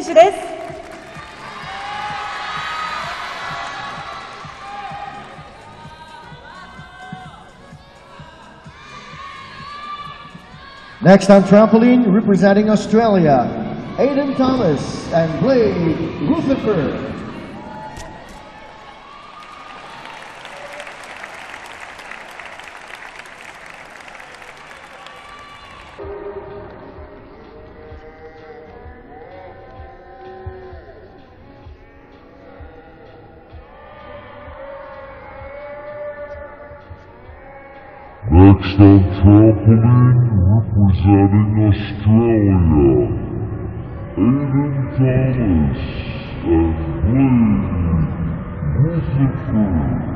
手です。 Next on trampoline, representing Australia, Aiden Thomas and Blake Rutherford. Next on trampoline, representing Australia, Aiden Thomas and Blake Rutherford.